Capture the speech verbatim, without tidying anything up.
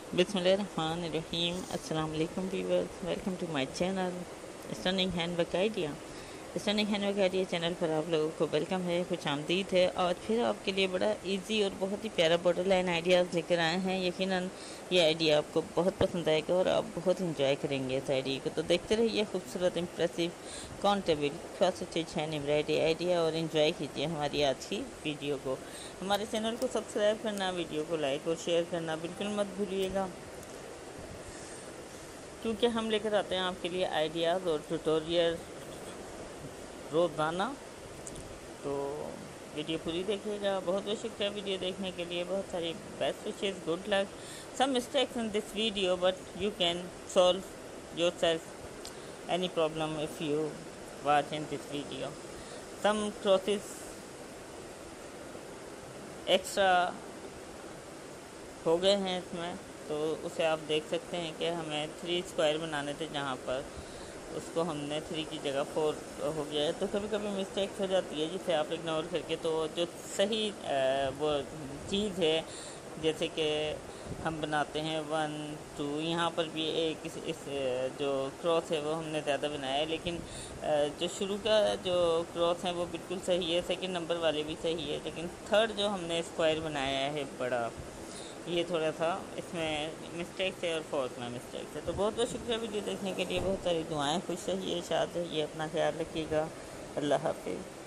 बिस्मिल्लाहिर्रहमानिर्रहीम। अस्सलाम वालेकुम viewers, welcome to my channel stunning handwork idea. Stunning handwork idea channel पर आप लोगों को वेलकम है, खुश आमदीद है। और फिर आपके लिए बड़ा इजी और बहुत ही प्यारा बॉर्डर लाइन आइडियाज़ लेकर आए हैं। यकीनन ये आइडिया आपको बहुत पसंद आएगा और आप बहुत इंजॉय करेंगे इस आइडिया को। तो देखते रहिए खूबसूरत impressive countable cross stitch hand embroidery idea और इन्जॉय कीजिए हमारी आज की वीडियो को। हमारे चैनल को सब्सक्राइब करना, वीडियो को लाइक और शेयर करना बिल्कुल मत भूलिएगा, क्योंकि हम लेकर आते हैं आपके लिए आइडियाज़ और ट्यूटोरियल रोज़ाना। तो वीडियो पूरी देखिएगा। बहुत बहुत शुक्रिया वीडियो देखने के लिए। बहुत सारी best wishes, good luck. Some mistakes in this video but you can solve yourself any problem if you watch in this video. Some crosses extra हो गए हैं इसमें, तो उसे आप देख सकते हैं कि हमें थ्री स्क्वायर बनाने थे, जहाँ पर उसको हमने थ्री की जगह फोर हो गया है। तो कभी कभी मिस्टेक्स हो जाती है जिसे आप इग्नोर करके, तो जो सही वो चीज़ है, जैसे कि हम बनाते हैं वन टू, यहाँ पर भी एक इस, इस जो क्रॉस है वो हमने ज़्यादा बनाया है, लेकिन जो शुरू का जो क्रॉस है वो बिल्कुल सही है, सेकंड नंबर वाले भी सही है, लेकिन थर्ड जो हमने स्क्वायर बनाया है बड़ा, ये थोड़ा सा इसमें मिस्टेक्स है और फोर्थ में मिस्टेक्स है। तो बहुत बहुत शुक्रिया वीडियो देखने के लिए। बहुत सारी दुआएं, खुश रहिए, शाद रहिए, अपना ख्याल रखिएगा। अल्लाह हाफिज़।